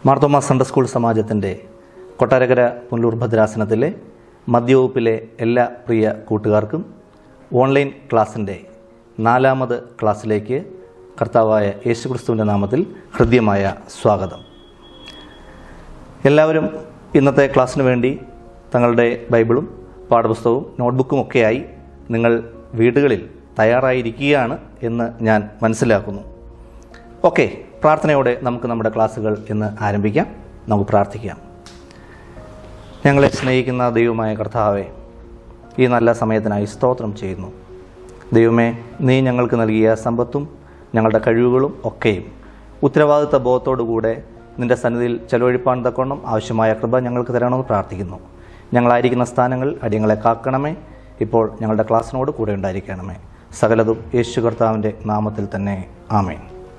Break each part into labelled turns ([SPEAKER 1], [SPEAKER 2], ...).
[SPEAKER 1] Marthoma Sunday school സമാജത്തിൻ്റെ കൊട്ടാരക്കര പുനലൂർ ഭദ്രാസനത്തിലെ മധ്യവകുപ്പിലെ എല്ലാ പ്രിയ കൂട്ടുകാർക്കും ഓൺലൈൻ ക്ലാസ്സിൻ്റെ 4ാമത് ക്ലാസ്സിലേക്ക് കർത്താവായ യേശുക്രിസ്തുവിൻ്റെ നാമത്തിൽ ഹൃദ്യമായ സ്വാഗതം. എല്ലാവരും ഇന്നത്തെ ക്ലാസ്സിന് വേണ്ടി തങ്ങളുടെ ബൈബിളും പാഠപുസ്തകവും നോട്ട്ബുക്കും ഒക്കെയായി നിങ്ങൾ വീടുകളിൽ തയ്യാറായിരിക്കുകയാണ് എന്ന് ഞാൻ മനസ്സിലാക്കുന്നു. ഓക്കെ, പ്രാർത്ഥനയോടെ നമുക്ക് നമ്മുടെ ക്ലാസ്സുകൾ ഇന്ന് ആരംഭിക്കാം. നമുക്ക് പ്രാർത്ഥിക്കാം. ഞങ്ങളെ സ്നേഹിക്കുന്ന ദൈവമായ കർത്താവേ, ഈ നല്ല സമയത്തിനായി സ്തോത്രം ചെയ്യുന്നു. ദൈവമേ, നീ ഞങ്ങൾക്ക് നൽകിയ സമ്പത്തും ഞങ്ങളുടെ കഴിവുകളും ഒക്കെയും ഉത്തരവാദിത്ത ബോധത്തോടുകൂടെ നിൻ്റെ സന്നിധിയിൽ ചെലവഴിപ്പാൻ തക്കവണ്ണം ആവശ്യമായ കൃപ ഞങ്ങൾക്ക് തരണമെന്ന് പ്രാർത്ഥിക്കുന്നു. ഞങ്ങളായിരിക്കുന്ന സ്ഥാനങ്ങളിൽ അടിയങ്ങളെ കാക്കണമേ. ഇപ്പോൾ ഞങ്ങളുടെ ക്ലാസ്സിനോട് കൂടെ ഉണ്ടായിരിക്കണമേ. സകലതും യേശു കർത്താവിൻ്റെ നാമത്തിൽ തന്നെ ആമേൻ.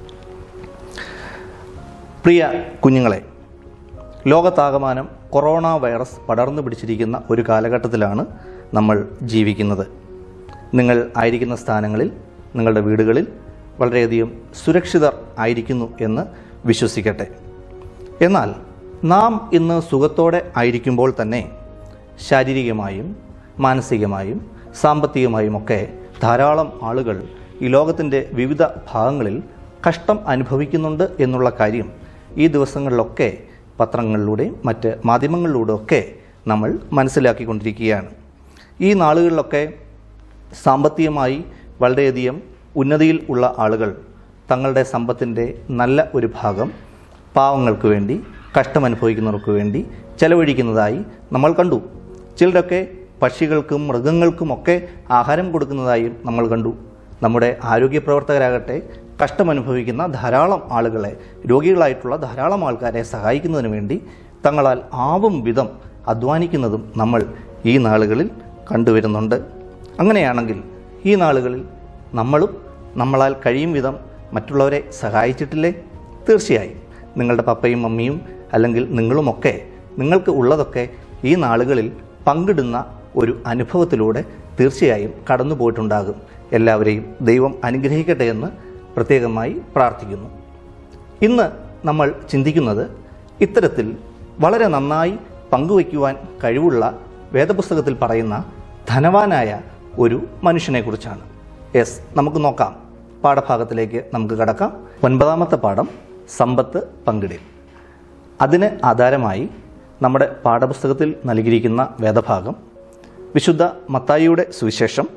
[SPEAKER 1] പ്രിയ കുഞ്ഞുങ്ങളെ, ലോകത്താകമാനം കൊറോണ വൈറസ് പടർന്നു പിടിച്ചിരിക്കുന്ന ഒരു കാലഘട്ടത്തിലാണ് നമ്മൾ ജീവിക്കുന്നത്. നിങ്ങൾ ആയിരിക്കുന്ന സ്ഥാനങ്ങളിൽ, നിങ്ങളുടെ വീടുകളിൽ വളരെയധികം സുരക്ഷിതർ ആയിരിക്കുന്നു എന്ന് വിശ്വസിക്കട്ടെ. എന്നാൽ നാം ഇന്ന് സുഖത്തോടെ ആയിരിക്കുമ്പോൾ തന്നെ ശാരീരികമായും മാനസികമായും സാമ്പത്തികമായും ഒക്കെ ധാരാളം ആളുകൾ ഈ ലോകത്തിൻ്റെ വിവിധ ഭാഗങ്ങളിൽ കഷ്ടം അനുഭവിക്കുന്നുണ്ട് എന്നുള്ള കാര്യം ഈ ദിവസങ്ങളിലൊക്കെ പത്രങ്ങളിലൂടെയും മറ്റ് മാധ്യമങ്ങളിലൂടെയൊക്കെ നമ്മൾ മനസ്സിലാക്കിക്കൊണ്ടിരിക്കുകയാണ്. ഈ നാളുകളിലൊക്കെ സാമ്പത്തികമായി വളരെയധികം ഉന്നതിയിൽ ഉള്ള ആളുകൾ തങ്ങളുടെ സമ്പത്തിൻ്റെ നല്ല ഒരു ഭാഗം പാവങ്ങൾക്ക് വേണ്ടി, കഷ്ടമനുഭവിക്കുന്നവർക്ക് വേണ്ടി ചെലവഴിക്കുന്നതായി നമ്മൾ കണ്ടു. ചിലരൊക്കെ പക്ഷികൾക്കും മൃഗങ്ങൾക്കുമൊക്കെ ആഹാരം കൊടുക്കുന്നതായും നമ്മൾ കണ്ടു. നമ്മുടെ ആരോഗ്യ പ്രവർത്തകരാകട്ടെ കഷ്ടമനുഭവിക്കുന്ന ധാരാളം ആളുകളെ, രോഗികളായിട്ടുള്ള ധാരാളം ആൾക്കാരെ സഹായിക്കുന്നതിന് വേണ്ടി തങ്ങളാൽ ആവും വിധം അധ്വാനിക്കുന്നതും നമ്മൾ ഈ നാളുകളിൽ കണ്ടുവരുന്നുണ്ട്. അങ്ങനെയാണെങ്കിൽ ഈ നാളുകളിൽ നമ്മളും നമ്മളാൽ കഴിയും വിധം മറ്റുള്ളവരെ സഹായിച്ചിട്ടില്ലേ? തീർച്ചയായും നിങ്ങളുടെ പപ്പയും മമ്മിയും അല്ലെങ്കിൽ നിങ്ങളുമൊക്കെ നിങ്ങൾക്ക് ഉള്ളതൊക്കെ ഈ നാളുകളിൽ പങ്കിടുന്ന ഒരു അനുഭവത്തിലൂടെ തീർച്ചയായും കടന്നു പോയിട്ടുണ്ടാകും. എല്ലാവരെയും ദൈവം അനുഗ്രഹിക്കട്ടെ എന്ന് പ്രത്യേകമായി പ്രാർത്ഥിക്കുന്നു. ഇന്ന് നമ്മൾ ചിന്തിക്കുന്നത് ഇത്തരത്തിൽ വളരെ നന്നായി പങ്കുവയ്ക്കുവാൻ കഴിവുള്ള വേദപുസ്തകത്തിൽ പറയുന്ന ധനവാനായ ഒരു മനുഷ്യനെക്കുറിച്ചാണ്. നമുക്ക് നോക്കാം. പാഠഭാഗത്തിലേക്ക് നമുക്ക് കടക്കാം. 9ാമത്തെ പാഠം, സമ്പത്ത് പങ്കിടൽ. അതിന് ആധാരമായി നമ്മുടെ പാഠപുസ്തകത്തിൽ നൽകിയിരിക്കുന്ന വേദഭാഗം വിശുദ്ധ മത്തായിയുടെ സുവിശേഷം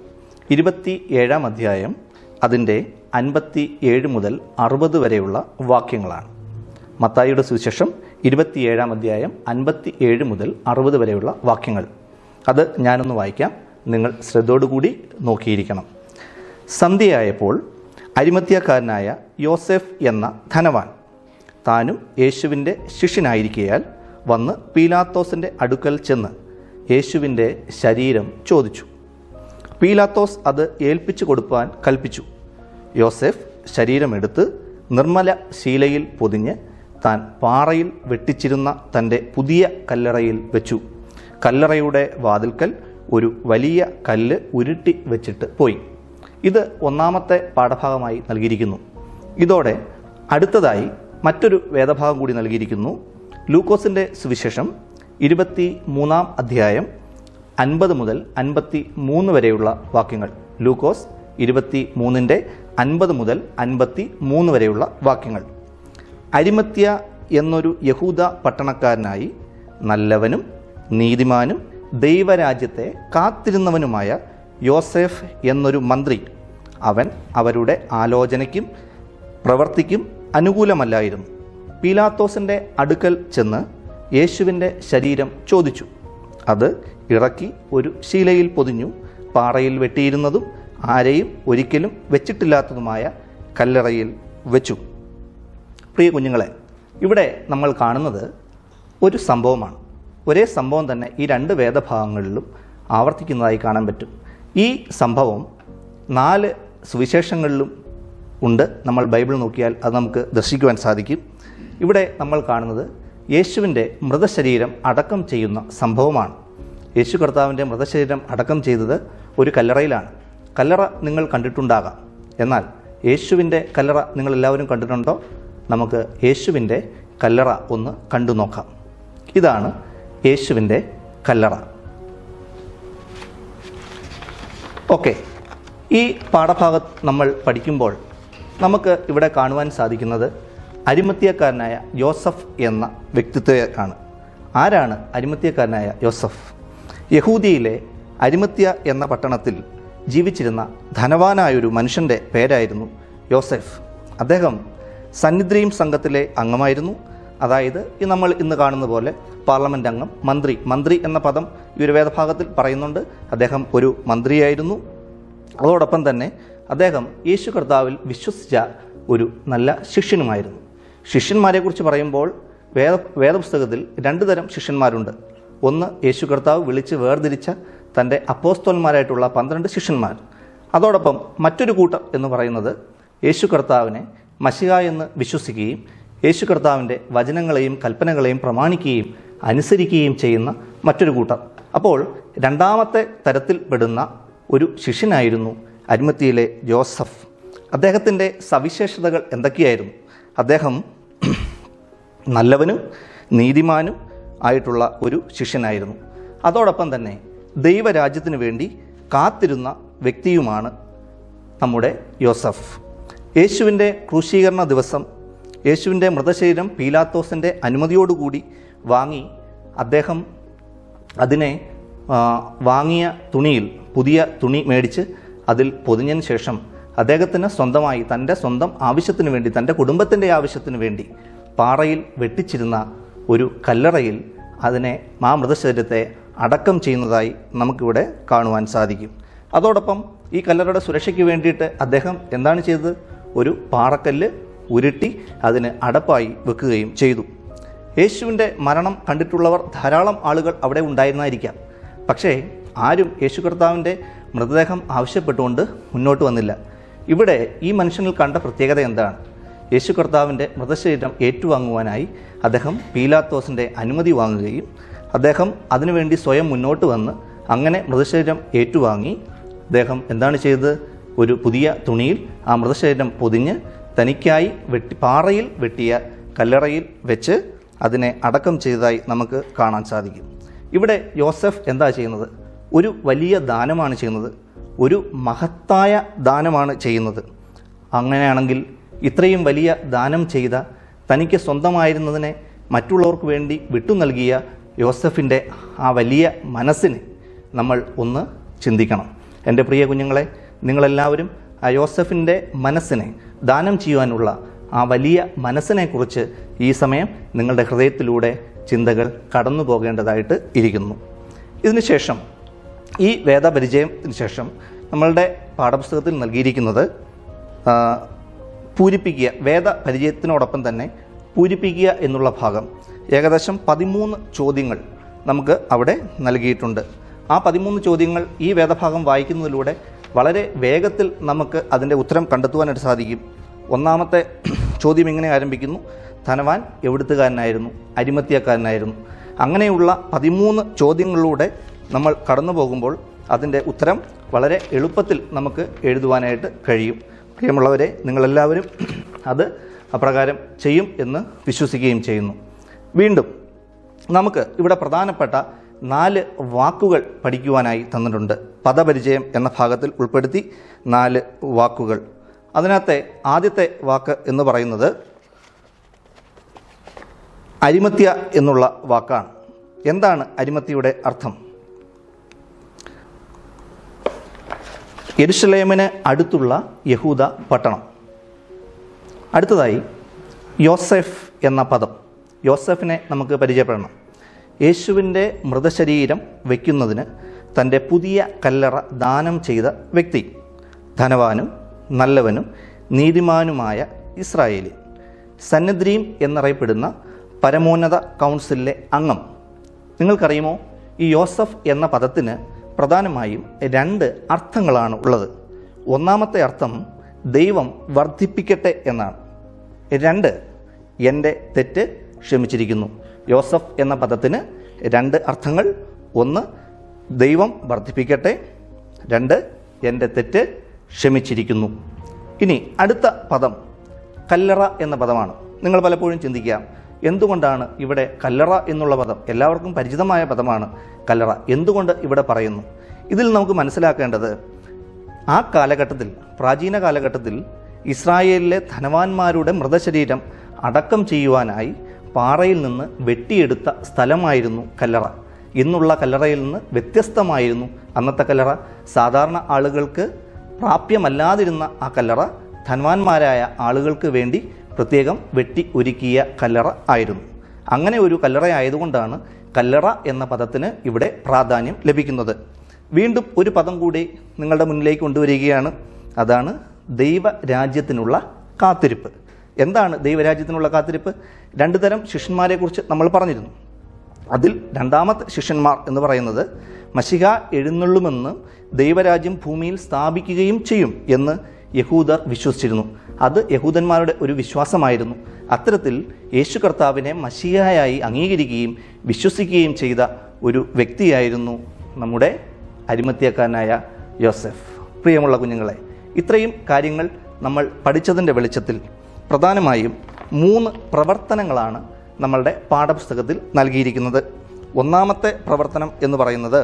[SPEAKER 1] 27-ാം അധ്യായം അതിൻ്റെ 57 മുതൽ 60 വരെയുള്ള വാക്യങ്ങളാണ്. മത്തായിയുടെ സുവിശേഷം 27-ാം അധ്യായം 57 മുതൽ 60 വരെയുള്ള വാക്യങ്ങൾ. അത് ഞാനൊന്ന് വായിക്കാം. നിങ്ങൾ ശ്രദ്ധയോടുകൂടി നോക്കിയിരിക്കണം. സന്ധ്യയായപ്പോൾ അരിമത്യാക്കാരനായ യോസെഫ് എന്ന ധനവാൻ താനും യേശുവിൻ്റെ ശിഷ്യനായിരിക്കയാൽ വന്ന് പീലാത്തോസിൻ്റെ അടുക്കൽ ചെന്ന് യേശുവിൻ്റെ ശരീരം ചോദിച്ചു. പീലാത്തോസ് അത് ഏൽപ്പിച്ചു കൊടുപ്പാൻ കൽപ്പിച്ചു. യോസെഫ് ശരീരമെടുത്ത് നിർമ്മല ശീലയിൽ പൊതിഞ്ഞ് താൻ പാറയിൽ വെട്ടിച്ചിരുന്ന തൻ്റെ പുതിയ കല്ലറയിൽ വെച്ചു. കല്ലറയുടെ വാതിൽക്കൽ ഒരു വലിയ കല്ല് ഉരുട്ടി വെച്ചിട്ട് പോയി. ഇത് 1ാമത്തെ പാഠഭാഗമായി നൽകിയിരിക്കുന്നു. ഇതോടെ അടുത്തതായി മറ്റൊരു വേദഭാഗം കൂടി നൽകിയിരിക്കുന്നു. ലൂക്കോസിൻ്റെ സുവിശേഷം 23-ാം അധ്യായം 50 മുതൽ 53 വരെയുള്ള വാക്യങ്ങൾ. ലൂക്കോസ് 23-ന്റെ 50 മുതൽ 53 വരെയുള്ള വാക്യങ്ങൾ. അരിമത്യ എന്നൊരു യഹൂദ പട്ടണക്കാരനായി നല്ലവനും നീതിമാനും ദൈവരാജ്യത്തെ കാത്തിരുന്നവനുമായ യോസെഫ് എന്നൊരു മന്ത്രി, അവൻ അവരുടെ ആലോചനയ്ക്കും പ്രവൃത്തിക്കും അനുകൂലമല്ലായിരുന്നു. പീലാത്തോസിൻ്റെ അടുക്കൽ ചെന്ന് യേശുവിൻ്റെ ശരീരം ചോദിച്ചു. അത് ഇറക്കി ഒരു ശീലയിൽ പൊതിഞ്ഞു പാറയിൽ വെട്ടിയിരുന്നതും ആരെയും ഒരിക്കലും വെച്ചിട്ടില്ലാത്തതുമായ കല്ലറയിൽ വെച്ചു. പ്രിയ കുഞ്ഞുങ്ങളെ, ഇവിടെ നമ്മൾ കാണുന്നത് ഒരു സംഭവമാണ്. ഒരേ സംഭവം തന്നെ ഈ 2 വേദഭാഗങ്ങളിലും ആവർത്തിക്കുന്നതായി കാണാൻ പറ്റും. ഈ സംഭവം 4 സുവിശേഷങ്ങളിലും ഉണ്ട്. നമ്മൾ ബൈബിൾ നോക്കിയാൽ അത് നമുക്ക് ദർശിക്കുവാൻ സാധിക്കും. ഇവിടെ നമ്മൾ കാണുന്നത് യേശുവിൻ്റെ മൃതശരീരം അടക്കം ചെയ്യുന്ന സംഭവമാണ്. യേശു കർത്താവിൻ്റെ മൃതശരീരം അടക്കം ചെയ്തത് ഒരു കല്ലറയിലാണ്. കല്ലറ നിങ്ങൾ കണ്ടിട്ടുണ്ടാകാം. എന്നാൽ യേശുവിൻ്റെ കല്ലറ നിങ്ങളെല്ലാവരും കണ്ടിട്ടുണ്ടോ? നമുക്ക് യേശുവിൻ്റെ കല്ലറ ഒന്ന് കണ്ടു നോക്കാം. ഇതാണ് യേശുവിൻ്റെ കല്ലറ. ഓക്കെ, ഈ പാഠഭാഗം നമ്മൾ പഠിക്കുമ്പോൾ നമുക്ക് ഇവിടെ കാണുവാൻ സാധിക്കുന്നത് അരിമത്യക്കാരനായ യോസഫ് എന്ന വ്യക്തിത്വമാണ്. ആരാണ് അരിമത്യക്കാരനായ യോസഫ്? യഹൂദിയിലെ അരിമത്യ എന്ന പട്ടണത്തിൽ ജീവിച്ചിരുന്ന ധനവാനായൊരു മനുഷ്യൻ്റെ പേരായിരുന്നു യോസഫ്. അദ്ദേഹം സന്നിദ്രീം സംഘത്തിലെ അംഗമായിരുന്നു. അതായത് നമ്മൾ ഇന്ന് കാണുന്ന പോലെ പാർലമെൻറ്റ് അംഗം, മന്ത്രി എന്ന പദം ഈ ഒരു വേദഭാഗത്തിൽ പറയുന്നുണ്ട്. അദ്ദേഹം ഒരു മന്ത്രിയായിരുന്നു. അതോടൊപ്പം തന്നെ അദ്ദേഹം യേശു കർത്താവിൽ വിശ്വസിച്ച ഒരു നല്ല ശിഷ്യനുമായിരുന്നു. ശിഷ്യന്മാരെക്കുറിച്ച് പറയുമ്പോൾ വേദപുസ്തകത്തിൽ 2 തരം ശിഷ്യന്മാരുണ്ട്. ഒന്ന്, യേശു കർത്താവ് വിളിച്ച് വേർതിരിച്ച തൻ്റെ അപ്പോസ്തലന്മാരായിട്ടുള്ള 12 ശിഷ്യന്മാർ. അതോടൊപ്പം മറ്റൊരു കൂട്ടം എന്ന് പറയുന്നത് യേശു കർത്താവിനെ മശിഹ എന്ന് വിശ്വസിക്കുകയും യേശു കർത്താവിൻ്റെ വചനങ്ങളെയും കൽപ്പനകളെയും പ്രമാണിക്കുകയും അനുസരിക്കുകയും ചെയ്യുന്ന മറ്റൊരു കൂട്ടം. അപ്പോൾ രണ്ടാമത്തെ തരത്തിൽ പെടുന്ന ഒരു ശിഷ്യനായിരുന്നു അരിമത്യയിലെ യോസഫ്. അദ്ദേഹത്തിൻ്റെ സവിശേഷതകൾ എന്തൊക്കെയായിരുന്നു? അദ്ദേഹം നല്ലവനും നീതിമാനും ആയിട്ടുള്ള ഒരു ശിഷ്യനായിരുന്നു. അതോടൊപ്പം തന്നെ ദൈവരാജ്യത്തിന് വേണ്ടി കാത്തിരുന്ന വ്യക്തിയുമാണ് നമ്മുടെ യോസഫ്. യേശുവിൻ്റെ ക്രൂശീകരണ ദിവസം യേശുവിൻ്റെ മൃതശരീരം പീലാത്തോസിൻ്റെ അനുമതിയോടുകൂടി വാങ്ങി അദ്ദേഹം അതിനെ വാങ്ങിയ തുണിയിൽ പുതിയ തുണി മേടിച്ച് അതിൽ പൊതിഞ്ഞതിന് ശേഷം അദ്ദേഹത്തിന് സ്വന്തമായി തൻ്റെ സ്വന്തം ആവശ്യത്തിന് വേണ്ടി, തൻ്റെ കുടുംബത്തിൻ്റെ ആവശ്യത്തിന് വേണ്ടി പാറയിൽ വെട്ടിച്ചിരുന്ന ഒരു കല്ലറയിൽ അതിനെ ആ മൃതശരീരത്തെ അടക്കം ചെയ്യുന്നതായി നമുക്കിവിടെ കാണുവാൻ സാധിക്കും. അതോടൊപ്പം ഈ കല്ലറയുടെ സുരക്ഷയ്ക്ക് വേണ്ടിയിട്ട് അദ്ദേഹം എന്താണ് ചെയ്തത്? ഒരു പാറക്കല്ല് ഉരുട്ടി അതിന് അടപ്പായി വെക്കുകയും ചെയ്തു. യേശുവിൻ്റെ മരണം കണ്ടിട്ടുള്ളവർ ധാരാളം ആളുകൾ അവിടെ ഉണ്ടായിരുന്നായിരിക്കാം. പക്ഷേ ആരും യേശു കർത്താവിൻ്റെ മൃതദേഹം ആവശ്യപ്പെട്ടുകൊണ്ട് മുന്നോട്ട് വന്നില്ല. ഇവിടെ ഈ മനുഷ്യനിൽ കണ്ട പ്രത്യേകത എന്താണ്? യേശു കർത്താവിൻ്റെ മൃതശരീരം ഏറ്റുവാങ്ങുവാനായി അദ്ദേഹം പീലാത്തോസിൻ്റെ അനുമതി വാങ്ങുകയും അദ്ദേഹം അതിനുവേണ്ടി സ്വയം മുന്നോട്ട് വന്ന് അങ്ങനെ മൃതശരീരം ഏറ്റുവാങ്ങി അദ്ദേഹം എന്താണ് ചെയ്തത്? ഒരു പുതിയ തുണിയിൽ ആ മൃതശരീരം പൊതിഞ്ഞ് തനിക്കായി പാറയിൽ വെട്ടിയ കല്ലറയിൽ വെച്ച് അതിനെ അടക്കം ചെയ്തതായി നമുക്ക് കാണാൻ സാധിക്കും. ഇവിടെ യോസഫ് എന്താ ചെയ്യുന്നത്? ഒരു വലിയ ദാനമാണ് ചെയ്യുന്നത്. ഒരു മഹത്തായ ദാനമാണ് ചെയ്യുന്നത്. അങ്ങനെയാണെങ്കിൽ ഇത്രയും വലിയ ദാനം ചെയ്ത, തനിക്ക് സ്വന്തമായിരുന്നതിനെ മറ്റുള്ളവർക്ക് വേണ്ടി വിട്ടു നൽകിയ യോസഫിൻ്റെ ആ വലിയ മനസ്സിനെ നമ്മൾ ഒന്ന് ചിന്തിക്കണം. എൻ്റെ പ്രിയ കുഞ്ഞുങ്ങളെ, നിങ്ങളെല്ലാവരും ആ യോസഫിൻ്റെ മനസ്സിനെ, ദാനം ചെയ്യുവാനുള്ള ആ വലിയ മനസ്സിനെക്കുറിച്ച് ഈ സമയം നിങ്ങളുടെ ഹൃദയത്തിലൂടെ ചിന്തകൾ കടന്നു പോകേണ്ടതായിട്ട് ഇരിക്കുന്നു. ഇതിനുശേഷം ഈ വേദപരിചയത്തിന് ശേഷം നമ്മളുടെ പാഠപുസ്തകത്തിൽ നൽകിയിരിക്കുന്നത് പൂരിപ്പിക്കുക, വേദപരിചയത്തിനോടൊപ്പം തന്നെ പൂരിപ്പിക്കുക എന്നുള്ള ഭാഗം. ഏകദേശം 13 ചോദ്യങ്ങൾ നമുക്ക് അവിടെ നൽകിയിട്ടുണ്ട്. ആ 13 ചോദ്യങ്ങൾ ഈ വേദഭാഗം വായിക്കുന്നതിലൂടെ വളരെ വേഗത്തിൽ നമുക്ക് അതിൻ്റെ ഉത്തരം കണ്ടെത്തുവാനായിട്ട് സാധിക്കും. ഒന്നാമത്തെ ചോദ്യം ഇങ്ങനെ ആരംഭിക്കുന്നു: ധനവാൻ എവിടുത്തുകാരനായിരുന്നു? അരിമത്യക്കാരനായിരുന്നു. അങ്ങനെയുള്ള 13 ചോദ്യങ്ങളിലൂടെ നമ്മൾ കടന്നു പോകുമ്പോൾ അതിൻ്റെ ഉത്തരം വളരെ എളുപ്പത്തിൽ നമുക്ക് എഴുതുവാനായിട്ട് കഴിയും. പ്രിയമുള്ളവരെ, നിങ്ങളെല്ലാവരും അത് അപ്രകാരം ചെയ്യും എന്ന് വിശ്വസിക്കുകയും ചെയ്യുന്നു. വീണ്ടും നമുക്ക് ഇവിടെ പ്രധാനപ്പെട്ട 4 വാക്കുകൾ പഠിക്കുവാനായി തന്നിട്ടുണ്ട്. പദപരിചയം എന്ന ഭാഗത്തിൽ ഉൾപ്പെടുത്തി 4 വാക്കുകൾ. അതിനകത്തെ ആദ്യത്തെ വാക്ക് എന്ന് പറയുന്നത് അരിമത്യ എന്നുള്ള വാക്കാണ്. എന്താണ് അരിമത്യയുടെ അർത്ഥം? യെരുശലേമിന് അടുത്തുള്ള യഹൂദ പട്ടണം. അടുത്തതായി യോസഫ് എന്ന പദം. യോസഫിനെ നമുക്ക് പരിചയപ്പെടണം. യേശുവിൻ്റെ മൃതശരീരം വയ്ക്കുന്നതിന് തൻ്റെ പുതിയ കല്ലറ ദാനം ചെയ്ത വ്യക്തി, ധനവാനും നല്ലവനും നീതിമാനുമായ ഇസ്രായേലി, സന്നിദ്രീം എന്നറിയപ്പെടുന്ന പരമോന്നത കൗൺസിലിലെ അംഗം. നിങ്ങൾക്കറിയുമോ, ഈ യോസഫ് എന്ന പദത്തിന് പ്രധാനമായും 2 അർത്ഥങ്ങളാണ് ഉള്ളത്. ഒന്നാമത്തെ അർത്ഥം ദൈവം വർദ്ധിപ്പിക്കട്ടെ എന്നാണ്. 2, എൻ്റെ തെറ്റ് ക്ഷമിച്ചിരിക്കുന്നു. യോസഫ് എന്ന പദത്തിന് 2 അർത്ഥങ്ങൾ. 1, ദൈവം വർദ്ധിപ്പിക്കട്ടെ. 2, എൻ്റെ തെറ്റ് ക്ഷമിച്ചിരിക്കുന്നു. ഇനി അടുത്ത പദം കല്ലറ എന്ന പദമാണ്. നിങ്ങൾ പലപ്പോഴും ചിന്തിക്കാം, എന്തുകൊണ്ടാണ് ഇവിടെ കല്ലറ എന്നുള്ള പദം, എല്ലാവർക്കും പരിചിതമായ പദമാണ് കല്ലറ, എന്തുകൊണ്ട് ഇവിടെ പറയുന്നു? ഇതിൽ നമുക്ക് മനസ്സിലാക്കേണ്ടത്, ആ കാലഘട്ടത്തിൽ, പ്രാചീന കാലഘട്ടത്തിൽ ഇസ്രായേലിലെ ധനവാന്മാരുടെ മൃതശരീരം അടക്കം ചെയ്യുവാനായി പാറയിൽ നിന്ന് വെട്ടിയെടുത്ത സ്ഥലമായിരുന്നു കല്ലറ. ഇന്നുള്ള കല്ലറയിൽ നിന്ന് വ്യത്യസ്തമായിരുന്നു അന്നത്തെ കല്ലറ. സാധാരണ ആളുകൾക്ക് പ്രാപ്യമല്ലാതിരുന്ന ആ കല്ലറ ധനവാന്മാരായ ആളുകൾക്ക് വേണ്ടി പ്രത്യേകം വെട്ടി ഒരുക്കിയ കല്ലറ ആയിരുന്നു. അങ്ങനെ ഒരു കല്ലറ ആയതുകൊണ്ടാണ് കല്ലറ എന്ന പദത്തിന് ഇവിടെ പ്രാധാന്യം ലഭിക്കുന്നത്. വീണ്ടും ഒരു പദം കൂടി നിങ്ങളുടെ മുന്നിലേക്ക് കൊണ്ടുവരികയാണ്. അതാണ് ദൈവരാജ്യത്തിനുള്ള കാത്തിരിപ്പ്. എന്താണ് ദൈവരാജ്യത്തിനുള്ള കാത്തിരിപ്പ്? 2 തരം ശിഷ്യന്മാരെക്കുറിച്ച് നമ്മൾ പറഞ്ഞിരുന്നു. അതിൽ രണ്ടാമത്തെ ശിഷ്യന്മാർ എന്ന് പറയുന്നത് മശിഹ എഴുന്നള്ളുമെന്ന് ദൈവരാജ്യം ഭൂമിയിൽ സ്ഥാപിക്കുകയും ചെയ്യും എന്ന് യഹൂദർ വിശ്വസിച്ചിരുന്നു. അത് യഹൂദന്മാരുടെ ഒരു വിശ്വാസമായിരുന്നു. അത്തരത്തിൽ യേശു കർത്താവിനെ മശിഹയായി അംഗീകരിക്കുകയും വിശ്വസിക്കുകയും ചെയ്ത ഒരു വ്യക്തിയായിരുന്നു നമ്മുടെ അരിമത്യാക്കാരനായ യോസഫ്. പ്രിയമുള്ള കുഞ്ഞുങ്ങളെ, ഇത്രയും കാര്യങ്ങൾ നമ്മൾ പഠിച്ചതിൻ്റെ വെളിച്ചത്തിൽ പ്രധാനമായും 3 പ്രവർത്തനങ്ങളാണ് നമ്മളുടെ പാഠപുസ്തകത്തിൽ നൽകിയിരിക്കുന്നത്. ഒന്നാമത്തെ പ്രവർത്തനം എന്ന് പറയുന്നത്,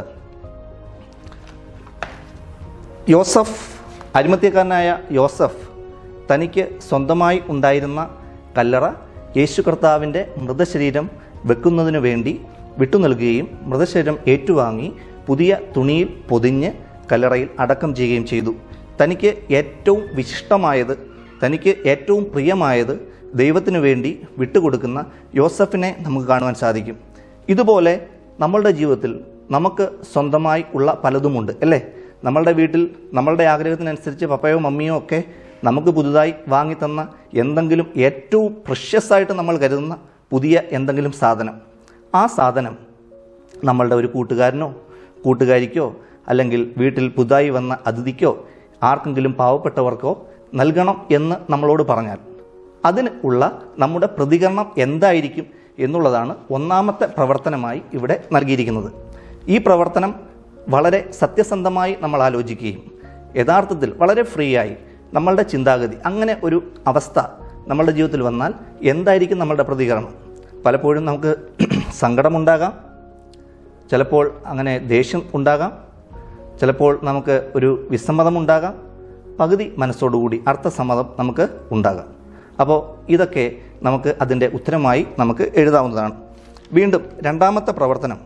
[SPEAKER 1] അരിമത്യാക്കാരനായ യോസഫ് തനിക്ക് സ്വന്തമായി ഉണ്ടായിരുന്ന കല്ലറ യേശു കർത്താവിൻ്റെ മൃതശരീരം വെക്കുന്നതിനു വേണ്ടി വിട്ടു നൽകുകയും മൃതശരീരം ഏറ്റുവാങ്ങി പുതിയ തുണിയിൽ പൊതിഞ്ഞ് കല്ലറയിൽ അടക്കം ചെയ്യുകയും ചെയ്തു. തനിക്ക് ഏറ്റവും വിശിഷ്ടമായത്, തനിക്ക് ഏറ്റവും പ്രിയമായത് ദൈവത്തിനു വേണ്ടി വിട്ടുകൊടുക്കുന്ന യോസഫിനെ നമുക്ക് കാണുവാൻ സാധിക്കും. ഇതുപോലെ നമ്മളുടെ ജീവിതത്തിൽ നമുക്ക് സ്വന്തമായി ഉള്ള പലതുമുണ്ട്, അല്ലേ? നമ്മളുടെ വീട്ടിൽ നമ്മളുടെ ആഗ്രഹത്തിനനുസരിച്ച് പപ്പയോ മമ്മിയോ ഒക്കെ നമുക്ക് പുതുതായി വാങ്ങിത്തന്ന എന്തെങ്കിലും ഏറ്റവും പ്രഷ്യസായിട്ട് നമ്മൾ കരുതുന്ന പുതിയ എന്തെങ്കിലും സാധനം, ആ സാധനം നമ്മളുടെ ഒരു കൂട്ടുകാരനോ കൂട്ടുകാരിക്കോ അല്ലെങ്കിൽ വീട്ടിൽ പുതുതായി വന്ന അതിഥിക്കോ ആർക്കെങ്കിലും പാവപ്പെട്ടവർക്കോ നൽകണം എന്ന് നമ്മളോട് പറഞ്ഞാൽ അതിന് ഉള്ള നമ്മുടെ പ്രതികരണം എന്തായിരിക്കും എന്നുള്ളതാണ് ഒന്നാമത്തെ പ്രവർത്തനമായി ഇവിടെ നൽകിയിരിക്കുന്നത്. ഈ പ്രവർത്തനം വളരെ സത്യസന്ധമായി നമ്മൾ ആലോചിക്കുകയും യഥാർത്ഥത്തിൽ വളരെ ഫ്രീ ആയി നമ്മളുടെ ചിന്താഗതി, അങ്ങനെ ഒരു അവസ്ഥ നമ്മളുടെ ജീവിതത്തിൽ വന്നാൽ എന്തായിരിക്കും നമ്മളുടെ പ്രതികരണം? പലപ്പോഴും നമുക്ക് സങ്കടമുണ്ടാകാം, ചിലപ്പോൾ അങ്ങനെ ദേഷ്യം ഉണ്ടാകാം, ചിലപ്പോൾ നമുക്ക് ഒരു വിസമ്മതമുണ്ടാകാം, പകുതി മനസ്സോടുകൂടി അർത്ഥസമ്മതം നമുക്ക് ഉണ്ടാകാം. അപ്പോൾ ഇതൊക്കെ നമുക്ക് അതിൻ്റെ ഉത്തരമായി നമുക്ക് എഴുതാവുന്നതാണ്. വീണ്ടും രണ്ടാമത്തെ പ്രവർത്തനം,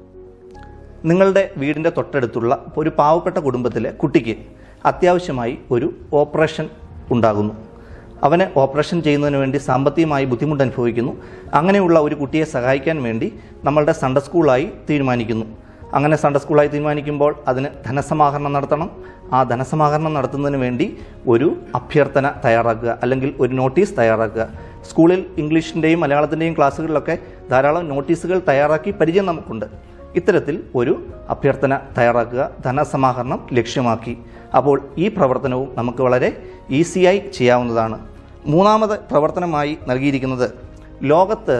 [SPEAKER 1] നിങ്ങളുടെ വീടിൻ്റെ തൊട്ടടുത്തുള്ള ഒരു പാവപ്പെട്ട കുടുംബത്തിലെ കുട്ടിക്ക് അത്യാവശ്യമായി ഒരു ഓപ്പറേഷൻ ഉണ്ടാകുന്നു. അവന് ഓപ്പറേഷൻ ചെയ്യുന്നതിന് വേണ്ടി സാമ്പത്തികമായി ബുദ്ധിമുട്ട് അനുഭവിക്കുന്നു. അങ്ങനെയുള്ള ഒരു കുട്ടിയെ സഹായിക്കാൻ വേണ്ടി നമ്മളുടെ സൺഡേ സ്കൂളായി തീരുമാനിക്കുന്നു. അങ്ങനെ സൺഡേ സ്കൂളായി തീരുമാനിക്കുമ്പോൾ അതിന് ധനസമാഹരണം നടത്തണം. ആ ധനസമാഹരണം നടത്തുന്നതിന് വേണ്ടി ഒരു അഭ്യർത്ഥന തയ്യാറാക്കുക, അല്ലെങ്കിൽ ഒരു നോട്ടീസ് തയ്യാറാക്കുക. സ്കൂളിൽ ഇംഗ്ലീഷിൻ്റെയും മലയാളത്തിൻ്റെയും ക്ലാസ്സുകളിലൊക്കെ ധാരാളം നോട്ടീസുകൾ തയ്യാറാക്കി പരിചയം നമുക്കുണ്ട്. ഇത്തരത്തിൽ ഒരു അഭ്യർത്ഥന തയ്യാറാക്കുക, ധനസമാഹരണം ലക്ഷ്യമാക്കി. അപ്പോൾ ഈ പ്രവർത്തനവും നമുക്ക് വളരെ ഈസിയായി ചെയ്യാവുന്നതാണ്. മൂന്നാമത് പ്രവർത്തനമായി നൽകിയിരിക്കുന്നത്, ലോകത്ത്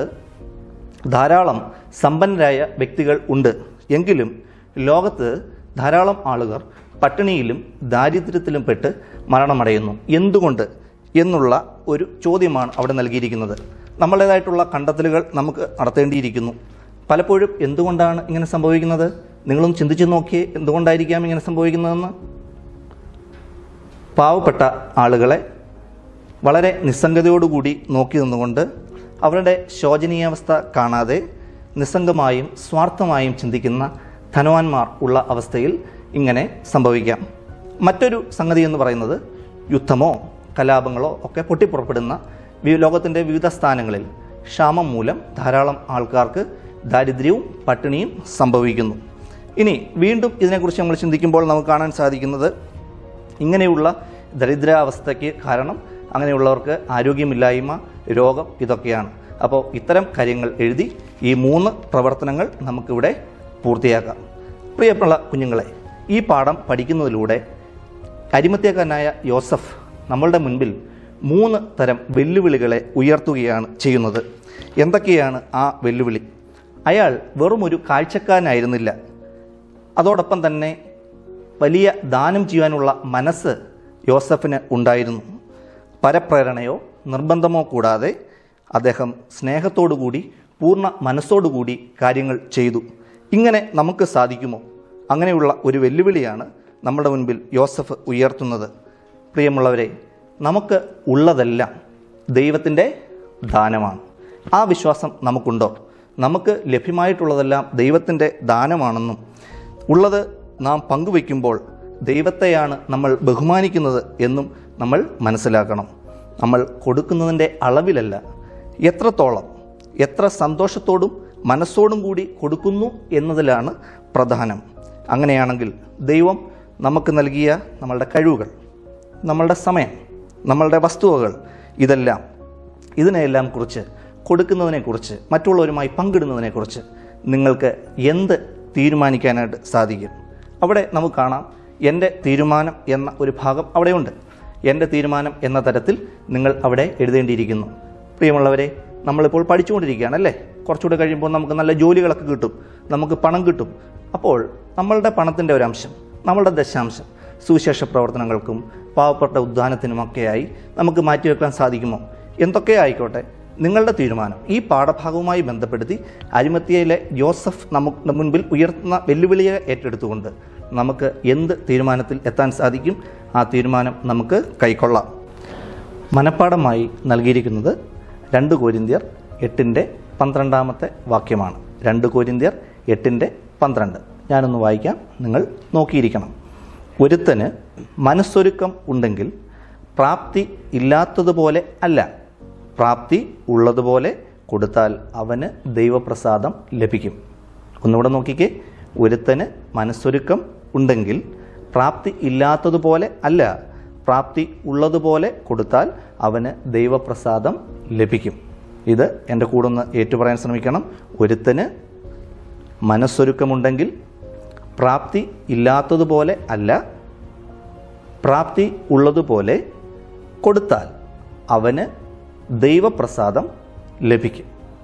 [SPEAKER 1] ധാരാളം സമ്പന്നരായ വ്യക്തികൾ ഉണ്ട്, എങ്കിലും ലോകത്ത് ധാരാളം ആളുകൾ പട്ടിണിയിലും ദാരിദ്ര്യത്തിലും പെട്ട് മരണമടയുന്നു. എന്തുകൊണ്ട് എന്നുള്ള ഒരു ചോദ്യമാണ് അവിടെ നൽകിയിരിക്കുന്നത്. നമ്മുടേതായിട്ടുള്ള കണ്ടെത്തലുകൾ നമുക്ക് നടത്തേണ്ടിയിരിക്കുന്നു. പലപ്പോഴും എന്തുകൊണ്ടാണ് ഇങ്ങനെ സംഭവിക്കുന്നത്? നിങ്ങളും ചിന്തിച്ചു നോക്കിയേ, എന്തുകൊണ്ടായിരിക്കാം ഇങ്ങനെ സംഭവിക്കുന്നതെന്ന്. പാവപ്പെട്ട ആളുകളെ വളരെ നിസ്സംഗതയോടുകൂടി നോക്കി നിന്നുകൊണ്ട് അവരുടെ ശോചനീയാവസ്ഥ കാണാതെ നിസ്സംഗമായും സ്വാർത്ഥമായും ചിന്തിക്കുന്ന ധനവാന്മാർ ഉള്ള അവസ്ഥയിൽ ഇങ്ങനെ സംഭവിക്കാം. മറ്റൊരു സംഗതി എന്ന് പറയുന്നത്, യുദ്ധമോ കലാപങ്ങളോ ഒക്കെ പൊട്ടിപ്പുറപ്പെടുന്ന ലോകത്തിൻ്റെ വിവിധ സ്ഥാനങ്ങളിൽ ക്ഷാമം മൂലം ധാരാളം ആൾക്കാർക്ക് ദാരിദ്ര്യവും പട്ടിണിയും സംഭവിക്കുന്നു. ഇനി വീണ്ടും ഇതിനെക്കുറിച്ച് നമ്മൾ ചിന്തിക്കുമ്പോൾ നമുക്ക് കാണാൻ സാധിക്കുന്നത്, ഇങ്ങനെയുള്ള ദരിദ്രാവസ്ഥയ്ക്ക് കാരണം അങ്ങനെയുള്ളവർക്ക് ആരോഗ്യമില്ലായ്മ, രോഗം, ഇതൊക്കെയാണ്. അപ്പോൾ ഇത്തരം കാര്യങ്ങൾ എഴുതി ഈ 3 പ്രവർത്തനങ്ങൾ നമുക്കിവിടെ പൂർത്തിയാക്കാം. പ്രിയപ്പെട്ട കുഞ്ഞുങ്ങളെ, ഈ പാഠം പഠിക്കുന്നതിലൂടെ അരിമത്യാക്കാരനായ യോസഫ് നമ്മളുടെ മുൻപിൽ 3 തരം വെല്ലുവിളികളെ ഉയർത്തുകയാണ് ചെയ്യുന്നത്. എന്തൊക്കെയാണ് ആ വെല്ലുവിളി? അയാൾ വെറും ഒരു കാഴ്ചക്കാരനായിരുന്നില്ല. അതോടൊപ്പം തന്നെ വലിയ ദാനം ചെയ്യാനുള്ള മനസ്സ് യോസഫിന് ഉണ്ടായിരുന്നു. പരപ്രേരണയോ നിർബന്ധമോ കൂടാതെ അദ്ദേഹം സ്നേഹത്തോടുകൂടി പൂർണ്ണ മനസ്സോടുകൂടി കാര്യങ്ങൾ ചെയ്തു. ഇങ്ങനെ നമുക്ക് സാധിക്കുമോ? അങ്ങനെയുള്ള ഒരു വെല്ലുവിളിയാണ് നമ്മുടെ മുൻപിൽ യോസഫ് ഉയർത്തുന്നത്. പ്രിയമുള്ളവരെ, നമുക്ക് ഉള്ളതെല്ലാം ദൈവത്തിൻ്റെ ദാനമാണ്. ആ വിശ്വാസം നമുക്കുണ്ടോ? നമുക്ക് ലഭ്യമായിട്ടുള്ളതെല്ലാം ദൈവത്തിൻ്റെ ദാനമാണെന്നും ഉള്ളത് നാം പങ്കുവയ്ക്കുമ്പോൾ ദൈവത്തെയാണ് നമ്മൾ ബഹുമാനിക്കുന്നത് എന്നും നമ്മൾ മനസ്സിലാക്കണം. നമ്മൾ കൊടുക്കുന്നതിൻ്റെ അളവിലല്ല, എത്രത്തോളം, എത്ര സന്തോഷത്തോടും മനസ്സോടും കൂടി കൊടുക്കുന്നു എന്നതിലാണ് പ്രധാനം. അങ്ങനെയാണെങ്കിൽ ദൈവം നമുക്ക് നൽകിയ നമ്മളുടെ കഴിവുകൾ, നമ്മളുടെ സമയം, നമ്മളുടെ വസ്തുവകൾ, ഇതിനെയെല്ലാം കുറിച്ച്, കൊടുക്കുന്നതിനെക്കുറിച്ച്, മറ്റുള്ളവരുമായി പങ്കിടുന്നതിനെക്കുറിച്ച് നിങ്ങൾക്ക് എന്ത് തീരുമാനിക്കാനായിട്ട് സാധിക്കും? അവിടെ നമുക്ക് കാണാം, എൻ്റെ തീരുമാനം എന്ന ഒരു ഭാഗം അവിടെയുണ്ട്. എൻ്റെ തീരുമാനം എന്ന തരത്തിൽ നിങ്ങൾ അവിടെ എഴുതേണ്ടിയിരിക്കുന്നു. പ്രിയമുള്ളവരെ, നമ്മളിപ്പോൾ പഠിച്ചുകൊണ്ടിരിക്കുകയാണ് അല്ലേ? കുറച്ചുകൂടെ കഴിയുമ്പോൾ നമുക്ക് നല്ല ജോലികളൊക്കെ കിട്ടും, നമുക്ക് പണം കിട്ടും. അപ്പോൾ നമ്മളുടെ പണത്തിൻ്റെ ഒരംശം, നമ്മളുടെ ദശാംശം സുവിശേഷ പ്രവർത്തനങ്ങൾക്കും പാവപ്പെട്ട ഉദ്ധാനത്തിനുമൊക്കെയായി നമുക്ക് മാറ്റിവെക്കാൻ സാധിക്കുമോ? എന്തൊക്കെ ആയിക്കോട്ടെ, നിങ്ങളുടെ തീരുമാനം ഈ പാഠഭാഗവുമായി ബന്ധപ്പെടുത്തി അരിമത്തിയയിലെ യോസഫ് നമുക്ക് മുൻപിൽ ഉയർത്തുന്ന വെല്ലുവിളിയെ ഏറ്റെടുത്തുകൊണ്ട് നമുക്ക് എന്ത് തീരുമാനത്തിൽ എത്താൻ സാധിക്കും? ആ തീരുമാനം നമുക്ക് കൈക്കൊള്ളാം. മനപ്പാഠമായി നൽകിയിരിക്കുന്നത് 2 കൊരിന്ത്യർ 8:12 വാക്യമാണ്. 2 കൊരിന്ത്യർ 8:12. ഞാനൊന്ന് വായിക്കാം, നിങ്ങൾ നോക്കിയിരിക്കണം. ഒരുത്തന് മനസ്സൊരുക്കം ഉണ്ടെങ്കിൽ പ്രാപ്തി ഇല്ലാത്തതുപോലെ അല്ല, പ്രാപ്തി ഉള്ളതുപോലെ കൊടുത്താൽ അവന് ദൈവപ്രസാദം ലഭിക്കും. ഒന്നുകൂടെ നോക്കിക്കേ. ഒരുത്തന് മനസ്സൊരുക്കം ഉണ്ടെങ്കിൽ പ്രാപ്തി ഇല്ലാത്തതുപോലെ അല്ല, പ്രാപ്തി ഉള്ളതുപോലെ കൊടുത്താൽ അവന് ദൈവപ്രസാദം ലഭിക്കും. ഇത് എൻ്റെ കൂടെ ഒന്ന് ഏറ്റുപറയാൻ ശ്രമിക്കണം. ഒരുത്തന് മനസ്സൊരുക്കമുണ്ടെങ്കിൽ പ്രാപ്തി ഇല്ലാത്തതുപോലെ അല്ല, പ്രാപ്തി ഉള്ളതുപോലെ കൊടുത്താൽ അവന് ദൈവപ്രസാദം ലഭിക്കും.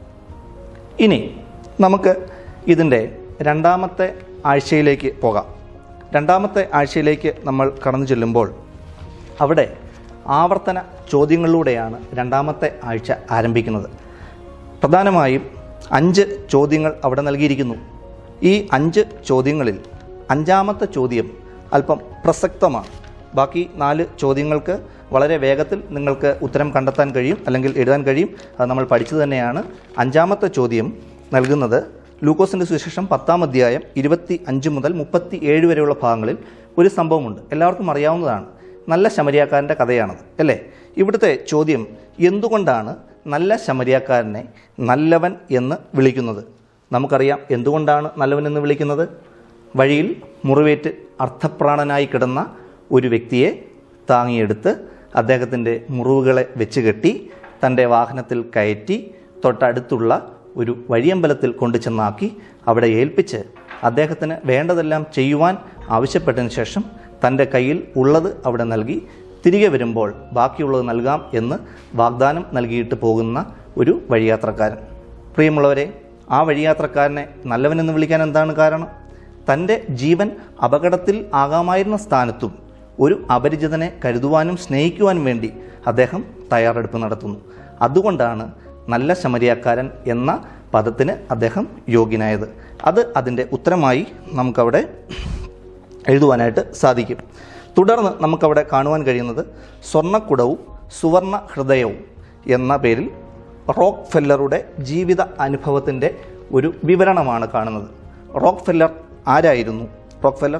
[SPEAKER 1] ഇനി നമുക്ക് ഇതിൻ്റെ 2ാമത്തെ ആഴ്ചയിലേക്ക് പോകാം. 2ാമത്തെ ആഴ്ചയിലേക്ക് നമ്മൾ കടന്നു ചെല്ലുമ്പോൾ അവിടെ ആവർത്തന ചോദ്യങ്ങളിലൂടെയാണ് 2ാമത്തെ ആഴ്ച ആരംഭിക്കുന്നത്. പ്രധാനമായും 5 ചോദ്യങ്ങൾ അവിടെ നൽകിയിരിക്കുന്നു. ഈ 5 ചോദ്യങ്ങളിൽ 5ാമത്തെ ചോദ്യം അല്പം പ്രസക്തമാണ്. ബാക്കി 4 ചോദ്യങ്ങൾക്ക് വളരെ വേഗത്തിൽ നിങ്ങൾക്ക് ഉത്തരം കണ്ടെത്താൻ കഴിയും, അല്ലെങ്കിൽ എഴുതാൻ കഴിയും. അത് നമ്മൾ പഠിച്ചു തന്നെയാണ്. 5ാമത്തെ ചോദ്യം നൽകുന്നത് ലൂക്കോസിൻ്റെ സുവിശേഷം 10-ാം അധ്യായം 25 മുതൽ 37 വരെയുള്ള ഭാഗങ്ങളിൽ ഒരു സംഭവമുണ്ട്. എല്ലാവർക്കും അറിയാവുന്നതാണ്. നല്ല ശമരിയാക്കാരൻ്റെ കഥയാണത് അല്ലേ? ഇവിടുത്തെ ചോദ്യം, എന്തുകൊണ്ടാണ് നല്ല ശമരിയാക്കാരനെ നല്ലവൻ എന്ന് വിളിക്കുന്നത്? നമുക്കറിയാം എന്തുകൊണ്ടാണ് നല്ലവൻ എന്ന് വിളിക്കുന്നത്. വഴിയിൽ മുറിവേറ്റ് അർത്ഥപ്രാണനായി കിടന്ന ഒരു വ്യക്തിയെ താങ്ങിയെടുത്ത് അദ്ദേഹത്തിൻ്റെ മുറിവുകളെ വെച്ച് കെട്ടി തൻ്റെ വാഹനത്തിൽ കയറ്റി തൊട്ടടുത്തുള്ള ഒരു വഴിയമ്പലത്തിൽ കൊണ്ടു ചെന്നാക്കി അവിടെ ഏൽപ്പിച്ച് അദ്ദേഹത്തിന് വേണ്ടതെല്ലാം ചെയ്യുവാൻ ആവശ്യപ്പെട്ടതിന് ശേഷം തൻ്റെ കയ്യിൽ ഉള്ളത് അവിടെ നൽകി തിരികെ വരുമ്പോൾ ബാക്കിയുള്ളത് നൽകാം എന്ന് വാഗ്ദാനം നൽകിയിട്ട് പോകുന്ന ഒരു വഴിയാത്രക്കാരൻ. പ്രിയമുള്ളവരെ, ആ വഴിയാത്രക്കാരനെ നല്ലവനെന്ന് വിളിക്കാൻ എന്താണ് കാരണം? തൻ്റെ ജീവൻ അപകടത്തിൽ ആകാമായിരുന്ന സ്ഥാനത്തും ഒരു അപരിചിതനെ കരുതുവാനും സ്നേഹിക്കുവാനും വേണ്ടി അദ്ദേഹം തയ്യാറെടുപ്പ് നടത്തുന്നു. അതുകൊണ്ടാണ് നല്ല ശമരിയാക്കാരൻ എന്ന പദത്തിന് അദ്ദേഹം യോഗ്യനായത്. അത് അതിൻ്റെ ഉത്തരമായി നമുക്കവിടെ എഴുതുവാനായിട്ട് സാധിക്കും. തുടർന്ന് നമുക്കവിടെ കാണുവാൻ കഴിയുന്നത് സ്വർണ്ണക്കുടവും സുവർണ ഹൃദയവും എന്ന പേരിൽ റോക്ക് ഫെല്ലറുടെ ജീവിത അനുഭവത്തിൻ്റെ ഒരു വിവരണമാണ് കാണുന്നത്. റോക്ക് ഫെല്ലർ ആരായിരുന്നു? റോക്ക് ഫെല്ലർ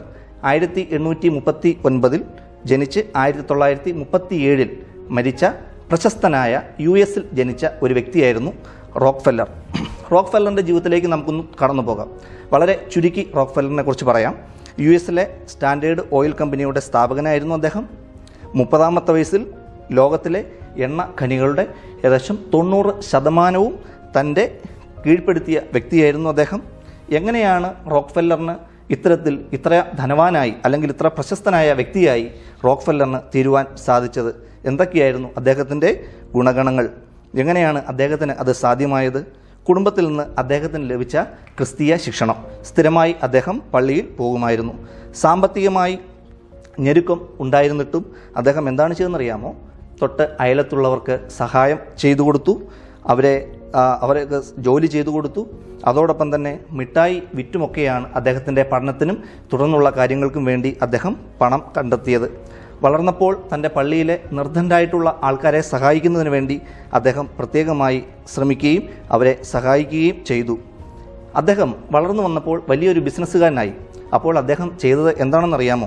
[SPEAKER 1] 1839 ജനിച്ച് 1937 മരിച്ച പ്രശസ്തനായ US ജനിച്ച ഒരു വ്യക്തിയായിരുന്നു റോക്ക് ഫെല്ലർ. റോക്ക് ഫെല്ലറിൻ്റെ ജീവിതത്തിലേക്ക് നമുക്കൊന്ന് കടന്നു പോകാം. വളരെ ചുരുക്കി റോക്ക് ഫെല്ലറിനെ കുറിച്ച് പറയാം. US സ്റ്റാൻഡേർഡ് ഓയിൽ കമ്പനിയുടെ സ്ഥാപകനായിരുന്നു അദ്ദേഹം. 30ാമത്തെ വയസ്സിൽ ലോകത്തിലെ എണ്ണ ഖനികളുടെ ഏകദേശം 90% തൻ്റെ കീഴ്പ്പെടുത്തിയ വ്യക്തിയായിരുന്നു അദ്ദേഹം. എങ്ങനെയാണ് റോക്ക് ഫെല്ലറിന് ഇത്ര ധനവാനായി അല്ലെങ്കിൽ ഇത്ര പ്രശസ്തനായ വ്യക്തിയായി റോക്ക് ഫെല്ലറിന് തീരുവാൻ സാധിച്ചത്? എന്തൊക്കെയായിരുന്നു അദ്ദേഹത്തിൻ്റെ ഗുണഗണങ്ങൾ? എങ്ങനെയാണ് അദ്ദേഹത്തിന് അത് സാധ്യമായത്? കുടുംബത്തിൽ നിന്ന് അദ്ദേഹത്തിന് ലഭിച്ച ക്രിസ്തീയ ശിക്ഷണം. സ്ഥിരമായി അദ്ദേഹം പള്ളിയിൽ പോകുമായിരുന്നു. സാമ്പത്തികമായി ഞെരുക്കം ഉണ്ടായിരുന്നിട്ടും അദ്ദേഹം എന്താണ് ചെയ്തെന്നറിയാമോ? തൊട്ട് അയലത്തുള്ളവർക്ക് സഹായം ചെയ്തു കൊടുത്തു. അവർക്ക് ജോലി ചെയ്തു കൊടുത്തു. അതോടൊപ്പം തന്നെ മിഠായി വിറ്റുമൊക്കെയാണ് അദ്ദേഹത്തിൻ്റെ പഠനത്തിനും തുടർന്നുള്ള കാര്യങ്ങൾക്കും വേണ്ടി അദ്ദേഹം പണം കണ്ടെത്തിയത്. വളർന്നപ്പോൾ തൻ്റെ പള്ളിയിലെ നിർധനരായിട്ടുള്ള ആൾക്കാരെ സഹായിക്കുന്നതിന് വേണ്ടി അദ്ദേഹം പ്രത്യേകമായി ശ്രമിക്കുകയും അവരെ സഹായിക്കുകയും ചെയ്തു. അദ്ദേഹം വളർന്നു വന്നപ്പോൾ വലിയൊരു ബിസിനസ്സുകാരനായി. അപ്പോൾ അദ്ദേഹം ചെയ്തത് എന്താണെന്നറിയാമോ?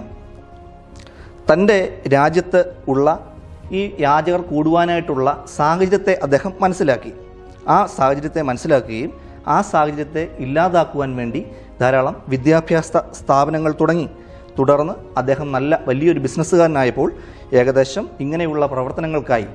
[SPEAKER 1] തൻ്റെ രാജ്യത്ത് ഉള്ള ഈ യാചകർ കൂടുവാനായിട്ടുള്ള സാഹചര്യത്തെ അദ്ദേഹം മനസ്സിലാക്കി. ആ സാഹചര്യത്തെ മനസ്സിലാക്കുകയും ആ സാഹചര്യത്തെ ഇല്ലാതാക്കുവാൻ വേണ്ടി ധാരാളം വിദ്യാഭ്യാസ സ്ഥാപനങ്ങൾ തുടങ്ങി. തുടർന്ന് അദ്ദേഹം വലിയൊരു ബിസിനസ്സുകാരനായപ്പോൾ ഏകദേശം ഇങ്ങനെയുള്ള പ്രവർത്തനങ്ങൾക്കായി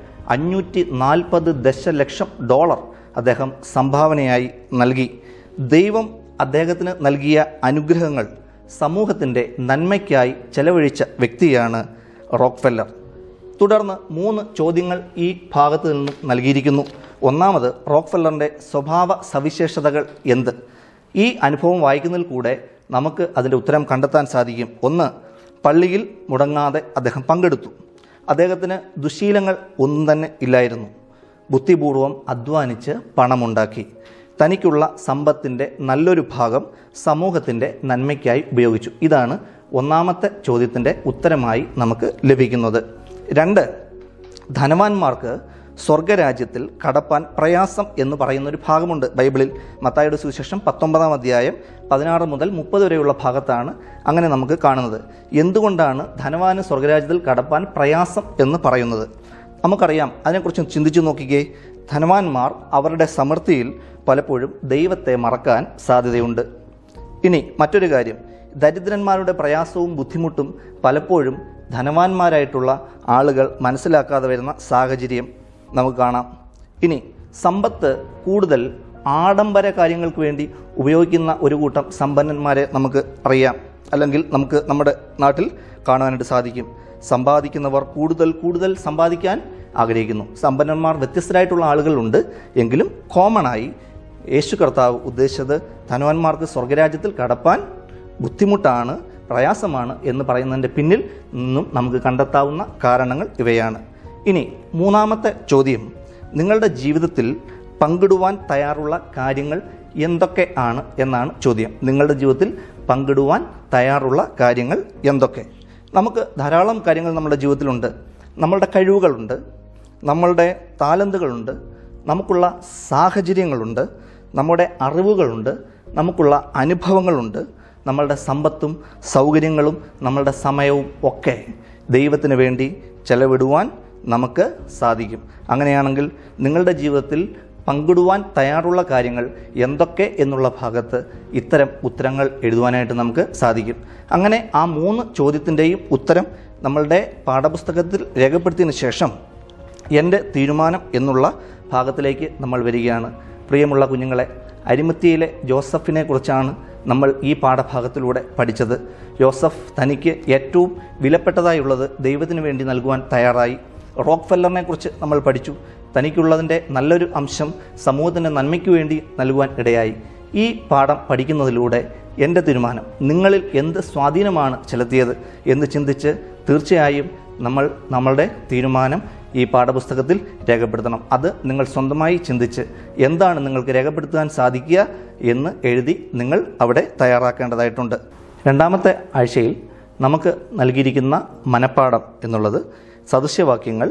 [SPEAKER 1] $540 ദശലക്ഷം അദ്ദേഹം സംഭാവനയായി നൽകി. ദൈവം അദ്ദേഹത്തിന് നൽകിയ അനുഗ്രഹങ്ങൾ സമൂഹത്തിൻ്റെ നന്മയ്ക്കായി ചെലവഴിച്ച വ്യക്തിയാണ് റോക്ക്ഫെല്ലർ. തുടർന്ന് 3 ചോദ്യങ്ങൾ ഈ ഭാഗത്ത് നിന്നും നൽകിയിരിക്കുന്നു. ഒന്നാമത്, റോക്ക്ഫെല്ലറിൻ്റെ സ്വഭാവ സവിശേഷതകൾ എന്ത്? ഈ അനുഭവം വായിക്കുന്നതിൽ കൂടെ നമുക്ക് അതിൻ്റെ ഉത്തരം കണ്ടെത്താൻ സാധിക്കും. 1, പള്ളിയിൽ മുടങ്ങാതെ അദ്ദേഹം പങ്കെടുത്തു. അദ്ദേഹത്തിന് ദുശ്ശീലങ്ങൾ ഒന്നും തന്നെ ഇല്ലായിരുന്നു. ബുദ്ധിപൂർവം അധ്വാനിച്ച് പണമുണ്ടാക്കി. തനിക്കുള്ള സമ്പത്തിൻ്റെ നല്ലൊരു ഭാഗം സമൂഹത്തിൻ്റെ നന്മയ്ക്കായി ഉപയോഗിച്ചു. ഇതാണ് ഒന്നാമത്തെ ചോദ്യത്തിൻ്റെ ഉത്തരമായി നമുക്ക് ലഭിക്കുന്നത്. 2, ധനവാന്മാർക്ക് സ്വർഗരാജ്യത്തിൽ കടപ്പാൻ പ്രയാസം എന്ന് പറയുന്നൊരു ഭാഗമുണ്ട് ബൈബിളിൽ. മത്തായിയുടെ സുവിശേഷം 19-ാം അധ്യായം 16 മുതൽ 30 വരെയുള്ള ഭാഗത്താണ് അങ്ങനെ നമുക്ക് കാണുന്നത്. എന്തുകൊണ്ടാണ് ധനവാന് സ്വർഗരാജ്യത്തിൽ കടപ്പാൻ പ്രയാസം എന്ന് പറയുന്നത്? നമുക്കറിയാം. അതിനെക്കുറിച്ച് ചിന്തിച്ചു നോക്കിക്കേ. ധനവാന്മാർ അവരുടെ സമൃദ്ധിയിൽ പലപ്പോഴും ദൈവത്തെ മറക്കാൻ സാധ്യതയുണ്ട്. ഇനി മറ്റൊരു കാര്യം, ദരിദ്രന്മാരുടെ പ്രയാസവും ബുദ്ധിമുട്ടും പലപ്പോഴും ധനവാന്മാരായിട്ടുള്ള ആളുകൾ മനസ്സിലാക്കാതെ വരുന്ന സാഹചര്യം നമുക്ക് കാണാം. ഇനി സമ്പത്ത് കൂടുതൽ ആഡംബര കാര്യങ്ങൾക്ക് വേണ്ടി ഉപയോഗിക്കുന്ന ഒരു കൂട്ടം സമ്പന്നന്മാരെ നമുക്ക് അറിയാം, അല്ലെങ്കിൽ നമുക്ക് നമ്മുടെ നാട്ടിൽ കാണുവാനായിട്ട് സാധിക്കും. സമ്പാദിക്കുന്നവർ കൂടുതൽ സമ്പാദിക്കാൻ ആഗ്രഹിക്കുന്നു. സമ്പന്നന്മാർ വ്യത്യസ്തരായിട്ടുള്ള ആളുകളുണ്ട്. എങ്കിലും കോമണായി യേശു കർത്താവ് ഉദ്ദേശിച്ചത് ധനവാന്മാർക്ക് സ്വർഗരാജ്യത്തിൽ കടപ്പാൻ ബുദ്ധിമുട്ടാണ്, പ്രയാസമാണ് എന്ന് പറയുന്നതിൻ്റെ പിന്നിൽ നിന്നും നമുക്ക് കണ്ടെത്താവുന്ന കാരണങ്ങൾ ഇവയാണ്. ഇനി മൂന്നാമത്തെ ചോദ്യം, നിങ്ങളുടെ ജീവിതത്തിൽ പങ്കിടുവാൻ തയ്യാറുള്ള കാര്യങ്ങൾ എന്തൊക്കെ ആണ് എന്നാണ് ചോദ്യം. നിങ്ങളുടെ ജീവിതത്തിൽ പങ്കിടുവാൻ തയ്യാറുള്ള കാര്യങ്ങൾ എന്തൊക്കെ? നമുക്ക് ധാരാളം കാര്യങ്ങൾ നമ്മുടെ ജീവിതത്തിലുണ്ട്. നമ്മളുടെ കഴിവുകളുണ്ട്, നമ്മളുടെ താലന്തുകളുണ്ട്, നമുക്കുള്ള സാഹചര്യങ്ങളുണ്ട്, നമ്മുടെ അറിവുകളുണ്ട്, നമുക്കുള്ള അനുഭവങ്ങളുണ്ട്, നമ്മളുടെ സമ്പത്തും സൗകര്യങ്ങളും നമ്മളുടെ സമയവും ഒക്കെ ദൈവത്തിന് വേണ്ടി ചെലവിടുവാൻ നമുക്ക് സാധിക്കും. അങ്ങനെയാണെങ്കിൽ നിങ്ങളുടെ ജീവിതത്തിൽ പങ്കിടുവാൻ തയ്യാറുള്ള കാര്യങ്ങൾ എന്തൊക്കെ എന്നുള്ള ഭാഗത്ത് ഇത്തരം ഉത്തരങ്ങൾ എഴുതുവാനായിട്ട് നമുക്ക് സാധിക്കും. അങ്ങനെ ആ 3 ചോദ്യത്തിൻ്റെയും ഉത്തരം നമ്മളുടെ പാഠപുസ്തകത്തിൽ രേഖപ്പെടുത്തിയതിന് ശേഷം എൻ്റെ തീരുമാനം എന്നുള്ള ഭാഗത്തിലേക്ക് നമ്മൾ വരികയാണ്. പ്രിയമുള്ള കുഞ്ഞുങ്ങളെ, അരിമത്തിയിലെ ജോസഫിനെ കുറിച്ചാണ് നമ്മൾ ഈ പാഠഭാഗത്തിലൂടെ പഠിച്ചത്. ജോസഫ് തനിക്ക് ഏറ്റവും വിലപ്പെട്ടതായുള്ളത് ദൈവത്തിന് വേണ്ടി നൽകുവാൻ തയ്യാറായി. റോക്ക്ഫെല്ലറിനെ കുറിച്ച് നമ്മൾ പഠിച്ചു. തനിക്കുള്ളതിൻ്റെ നല്ലൊരു അംശം സമൂഹത്തിൻ്റെ നന്മയ്ക്ക് വേണ്ടി നൽകുവാൻ ഇടയായി. ഈ പാഠം പഠിക്കുന്നതിലൂടെ എൻ്റെ തീരുമാനം നിങ്ങളിൽ എന്ത് സ്വാധീനമാണ് ചെലുത്തിയത് എന്ന് ചിന്തിച്ച് തീർച്ചയായും നമ്മളുടെ തീരുമാനം ഈ പാഠപുസ്തകത്തിൽ രേഖപ്പെടുത്തണം. അത് നിങ്ങൾ സ്വന്തമായി ചിന്തിച്ച് എന്താണ് നിങ്ങൾക്ക് രേഖപ്പെടുത്താൻ സാധിക്കുക എന്ന് എഴുതി നിങ്ങൾ അവിടെ തയ്യാറാക്കേണ്ടതായിട്ടുണ്ട്. 2ാമത്തെ ആഴ്ചയിൽ നമുക്ക് നൽകിയിരിക്കുന്ന മനപ്പാഠം എന്നുള്ളത് സദൃശ്യവാക്യങ്ങൾ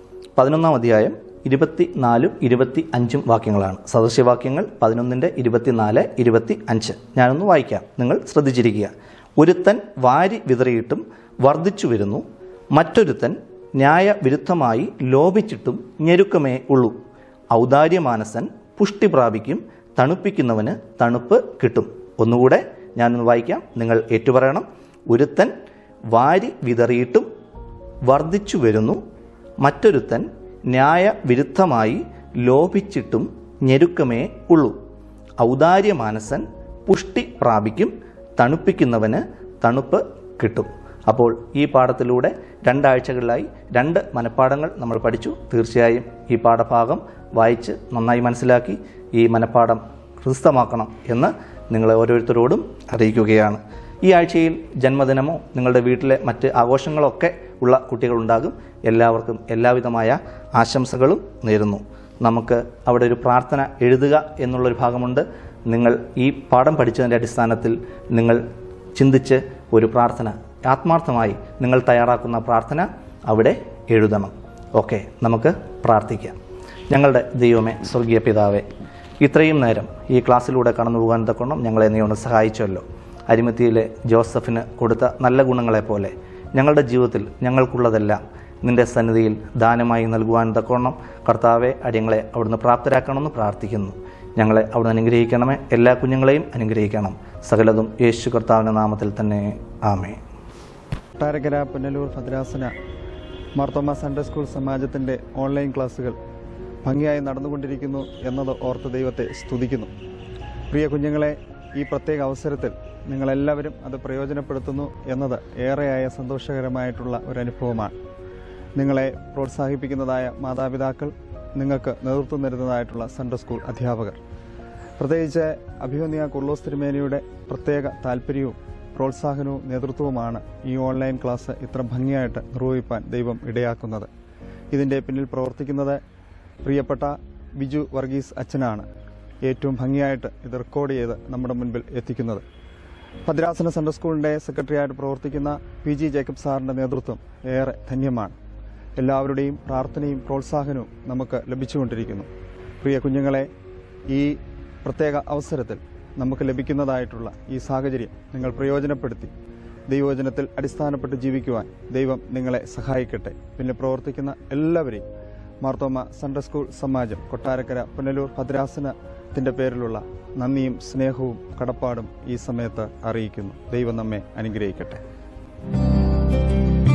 [SPEAKER 1] 11-ാം അധ്യായം 24, 25 വാക്യങ്ങളാണ്. സദൃശ്യവാക്യങ്ങൾ 11-ന്റെ 24, 25 ഞാനൊന്ന് വായിക്കാം, നിങ്ങൾ ശ്രദ്ധിച്ചിരിക്കുക. ഒരുത്തൻ വാരി വിതറിയിട്ടും വർദ്ധിച്ചു വരുന്നു, മറ്റൊരുത്തൻ ന്യായവിരുദ്ധമായി ലോപിച്ചിട്ടും ഞെരുക്കമേ ഉള്ളൂ. ഔദാര്യമാനസൻ പുഷ്ടി പ്രാപിക്കും, തണുപ്പിക്കുന്നവന് തണുപ്പ് കിട്ടും. ഒന്നുകൂടെ ഞാനൊന്ന് വായിക്കാം, നിങ്ങൾ ഏറ്റുപറയണം. ഒരുത്തൻ വാരി വിതറിയിട്ടും വർദ്ധിച്ചു വരുന്നു, മറ്റൊരുത്തൻ ന്യായവിരുദ്ധമായി ലോപിച്ചിട്ടും ഞെരുക്കമേ ഉള്ളൂ. ഔദാര്യമാനസൻ പുഷ്ടി പ്രാപിക്കും, തണുപ്പിക്കുന്നവന് തണുപ്പ് കിട്ടും. അപ്പോൾ ഈ പാഠത്തിലൂടെ 2 ആഴ്ചകളിലായി 2 മനപ്പാഠങ്ങൾ നമ്മൾ പഠിച്ചു. തീർച്ചയായും ഈ പാഠഭാഗം വായിച്ച് നന്നായി മനസ്സിലാക്കി ഈ മനപ്പാഠം ഹൃദിസ്ഥമാക്കണം എന്ന് നിങ്ങളെ ഓരോരുത്തരോടും അറിയിക്കുകയാണ്. ഈ ആഴ്ചയിൽ ജന്മദിനമോ നിങ്ങളുടെ വീട്ടിലെ മറ്റ് ആഘോഷങ്ങളോ ഒക്കെ ഉള്ള കുട്ടികളുണ്ടാകും. എല്ലാവർക്കും എല്ലാവിധമായ ആശംസകളും നേരുന്നു. നമുക്ക് അവിടെ ഒരു പ്രാർത്ഥന എഴുതുക എന്നുള്ളൊരു ഭാഗമുണ്ട്. നിങ്ങൾ ഈ പാഠം പഠിച്ചതിൻ്റെ അടിസ്ഥാനത്തിൽ നിങ്ങൾ ചിന്തിച്ച് ഒരു പ്രാർത്ഥന ആത്മാർത്ഥമായി നിങ്ങൾ തയ്യാറാക്കുന്ന പ്രാർത്ഥന അവിടെ എഴുതണം. ഓക്കെ, നമുക്ക് പ്രാർത്ഥിക്കാം. ഞങ്ങളുടെ ദൈവമേ, സ്വർഗീയ പിതാവേ, ഇത്രയും നേരം ഈ ക്ലാസ്സിലൂടെ കടന്നു പോകാൻ തക്കോണം ഞങ്ങളെ നീ ഒന്ന് സഹായിച്ചല്ലോ. അരിമത്തിയിലെ ജോസഫിന് കൊടുത്ത നല്ല ഗുണങ്ങളെപ്പോലെ ഞങ്ങളുടെ ജീവിതത്തിൽ ഞങ്ങൾക്കുള്ളതെല്ലാം നിൻ്റെ സന്നിധിയിൽ ദാനമായി നൽകുവാൻ തക്കോണം കർത്താവെ അടിയങ്ങളെ അവിടുന്ന് പ്രാപ്തരാക്കണമെന്ന് പ്രാർത്ഥിക്കുന്നു. ഞങ്ങളെ അവിടുന്ന് അനുഗ്രഹിക്കണമേ. എല്ലാ കുഞ്ഞുങ്ങളെയും അനുഗ്രഹിക്കണം. സകലതും യേശു കർത്താവിൻ്റെ നാമത്തിൽ തന്നെ. ആമേൻ.
[SPEAKER 2] കൊട്ടാരക്കര പുനലൂർ ഭദ്രാസന മാർത്തോമ സൺഡേ സ്കൂൾ സമാജത്തിൻ്റെ ഓൺലൈൻ ക്ലാസ്സുകൾ ഭംഗിയായി നടന്നുകൊണ്ടിരിക്കുന്നു എന്നത് ഓർത്ത് ദൈവത്തെ സ്തുതിക്കുന്നു. പ്രിയ കുഞ്ഞുങ്ങളെ, ഈ പ്രത്യേക അവസരത്തിൽ നിങ്ങളെല്ലാവരും അത് പ്രയോജനപ്പെടുത്തുന്നു എന്നത് ഏറെയായ സന്തോഷകരമായിട്ടുള്ള ഒരനുഭവമാണ്. നിങ്ങളെ പ്രോത്സാഹിപ്പിക്കുന്നതായ മാതാപിതാക്കൾ, നിങ്ങൾക്ക് നേതൃത്വം നൽകുന്നതായിട്ടുള്ള സൺഡേ സ്കൂൾ അധ്യാപകർ, പ്രത്യേകിച്ച് അഭിമന്യ കുർലോസ് തിരുമേനിയുടെ പ്രത്യേക താല്പര്യവും പ്രോത്സാഹനവും നേതൃത്വവുമാണ് ഈ ഓൺലൈൻ ക്ലാസ് ഇത്ര ഭംഗിയായിട്ട് നിർവഹിപ്പാൻ ദൈവം ഇടയാക്കുന്നത്. ഇതിൻ്റെ പിന്നിൽ പ്രവർത്തിക്കുന്നത് പ്രിയപ്പെട്ട ബിജു വർഗീസ് അച്ഛനാണ്. ഏറ്റവും ഭംഗിയായിട്ട് ഇത് റെക്കോർഡ് ചെയ്ത് നമ്മുടെ മുൻപിൽ എത്തിക്കുന്നത്. ഭദ്രാസന സൺഡേ സ്കൂളിൻ്റെ സെക്രട്ടറിയായിട്ട് പ്രവർത്തിക്കുന്ന PG ജേക്കബ് സാറിൻ്റെ നേതൃത്വം ഏറെ ധന്യമാണ്. എല്ലാവരുടെയും പ്രാർത്ഥനയും പ്രോത്സാഹനവും നമുക്ക് ലഭിച്ചുകൊണ്ടിരിക്കുന്നു. പ്രിയ കുഞ്ഞുങ്ങളെ, ഈ പ്രത്യേക അവസരത്തിൽ നമുക്ക് ലഭിക്കുന്നതായിട്ടുള്ള ഈ സാഹചര്യം നിങ്ങൾ പ്രയോജനപ്പെടുത്തി ദൈവവചനത്തിൽ അടിസ്ഥാനപ്പെട്ട് ജീവിക്കുവാൻ ദൈവം നിങ്ങളെ സഹായിക്കട്ടെ. പിന്നെ പ്രവർത്തിക്കുന്ന എല്ലാവരെയും മാർത്തോമ സൺഡേ സ്കൂൾ സമാജം കൊട്ടാരക്കര പുനലൂർ ഭദ്രാസനത്തിൻ്റെ പേരിലുള്ള നന്ദിയും സ്നേഹവും കടപ്പാടും ഈ സമയത്ത് അറിയിക്കുന്നു. ദൈവം നമ്മെ അനുഗ്രഹിക്കട്ടെ.